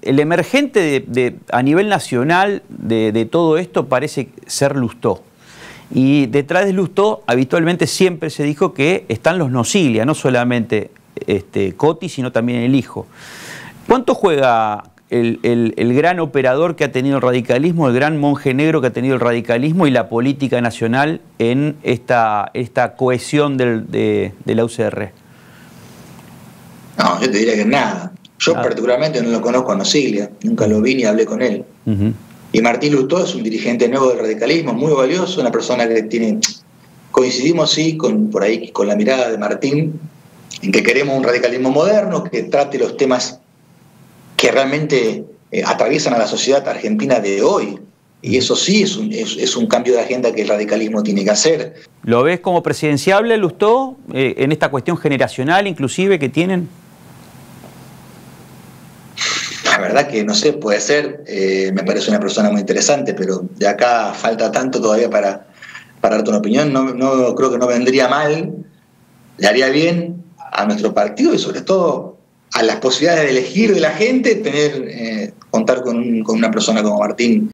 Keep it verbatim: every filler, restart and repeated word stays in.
el emergente de, de, a nivel nacional de, de todo esto parece ser Lustó. Y detrás de Lustó habitualmente siempre se dijo que están los Nociglia, no solamente este, Coti, sino también el hijo. ¿Cuánto juega el, el, el gran operador que ha tenido el radicalismo, el gran monje negro que ha tenido el radicalismo y la política nacional en esta, esta cohesión del, de, de la U C R? No, yo te diría que nada. Yo Ah. particularmente no lo conozco a Nociglia, nunca lo vi ni hablé con él. Uh-huh. Y Martín Lustó es un dirigente nuevo del radicalismo, muy valioso, una persona que tiene... Coincidimos, sí, con, por ahí con la mirada de Martín, en que queremos un radicalismo moderno, que trate los temas que realmente eh, atraviesan a la sociedad argentina de hoy. Y eso sí es un, es, es un cambio de agenda que el radicalismo tiene que hacer. ¿Lo ves como presidenciable, Lustó, eh, en esta cuestión generacional inclusive que tienen? La verdad que no sé, puede ser, eh, me parece una persona muy interesante, pero de acá falta tanto todavía para, para darte una opinión. No, no creo que no vendría mal, le haría bien a nuestro partido y sobre todo a las posibilidades de elegir de la gente, tener, eh, contar con, un, con una persona como Martín